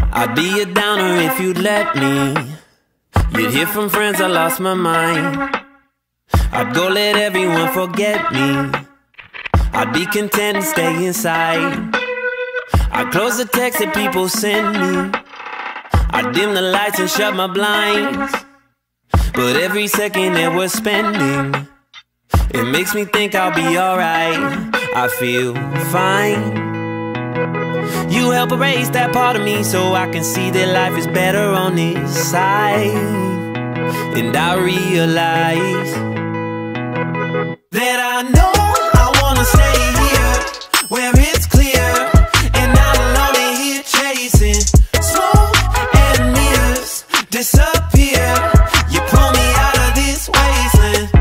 I'd be a downer if you'd let me. You'd hear from friends I lost my mind. I'd go let everyone forget me. I'd be content and stay inside. I'd close the text that people send me. I'd dim the lights and shut my blinds. But every second that we're spending, it makes me think I'll be alright. I feel fine. You help erase that part of me so I can see that life is better on this side. And I realize that I know I wanna stay here where it's clear, and I'm alone here chasing smoke and mirrors disappear. You pull me out of this wasteland.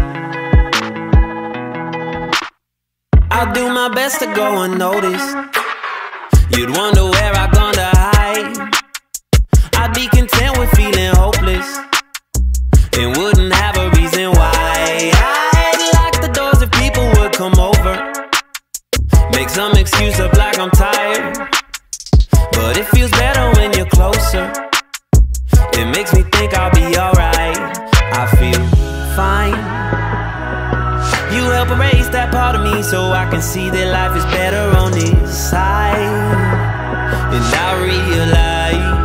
I'll do my best to go unnoticed. You'd wonder where I've gone to hide. I'd be content with feeling hopeless and wouldn't have a reason why. I'd lock the doors if people would come over, make some excuse up like I'm tired. But it feels better when you're closer. It makes me think I'll be alright. I feel fine. You help erase that part of me so I can see that life is better on this side. And I realize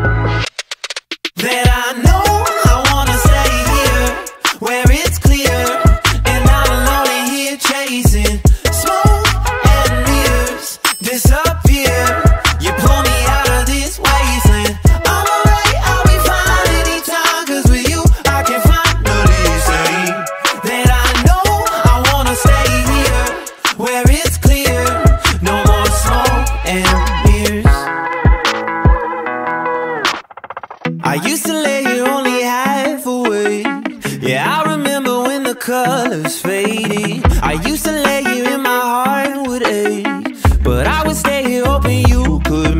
that I know I wanna stay here where it's clear, and I'm alone here chasing smoke and mirrors disappear. You pull me out of this wasteland. I'm alright, I'll be fine anytime, 'cause with you I can finally say that I know I wanna stay here where it's clear. No more smoke and mirrors. I used to lay here only half awake. Yeah, I remember when the colors faded. I used to lay here and my heart would ache, but I would stay here hoping you could